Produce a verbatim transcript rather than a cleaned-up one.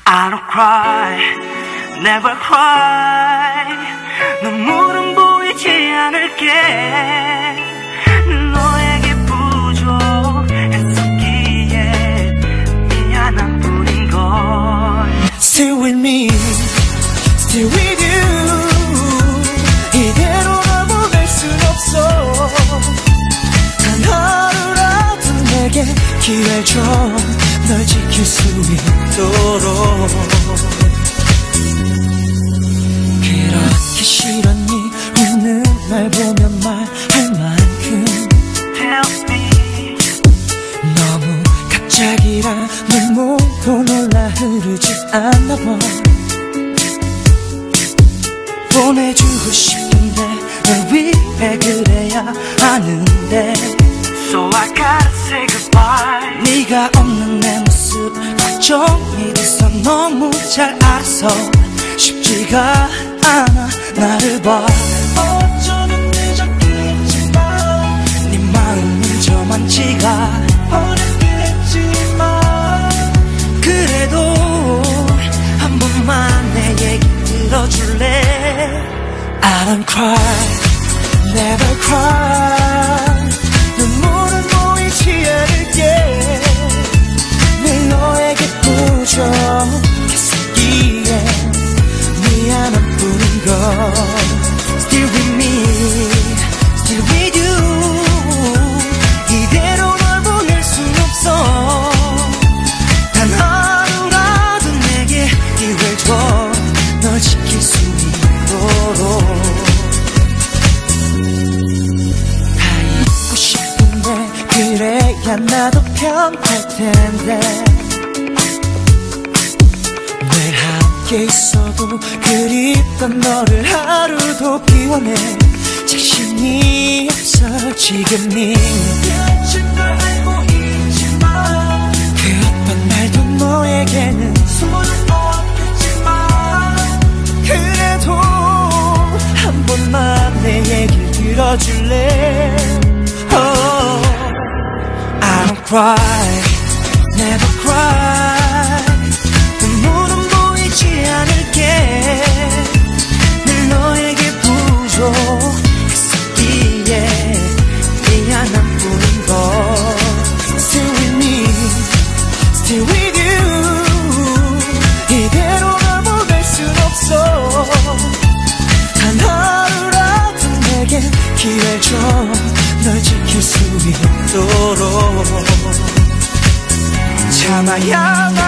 I don't cry, never cry. 눈물은 보이지 않을게. 너에게 부족했었기에 미안한 뿐인걸. Still with me, still with you. 이대로 널 보낼 순 없어. 단 하루라도 내게 기회 줘. 널 지킬 수 있도록. 그렇게 싫었니? 웃는 날 보면 말할 만큼 Tell me. 너무 갑자기라 눈물도 놀라 흐르지 않나 봐. 보내주고 싶은데 널 위해 그래야 하는데. So I gotta say goodbye. 네가 없는 내 모습 걱정이 돼서 너무 잘 알아서 쉽지가 않아 나를 봐. 어쩌면 늦었겠지만 네 마음은 저만치가 어렵게 했지만 그래도 한 번만 내 얘기 들어줄래. I don't cry, never cry. 눈물은 보이지 않을게. 늘 너에게 부족했었기에 미안한 뿐인걸. Still with me, still with you. 이대로 널 보낼 순 없어. 단 하루라도 내게 기회 줘. 널 지킬 수 있도록. 그래야 나도 편할 텐데. 늘 함께 있어도 그립던 너를 하루도 비워내. 자신이 없어 지금이. 미친 걸 알고 있지만 그 어떤 말도 너에게는 소용없겠지만 그래도 한 번만 내 얘기를 들어줄래. oh. I don't cry, never cry. 눈물은 보이지 않을게. 늘 너에게 부족했었기에 미안한 뿐인걸. Still with me, still with you. 이대로 널 보낼 순 없어. 단 하루라도 내게 기회 줘. 널 지킬 수 있도록. 참아야만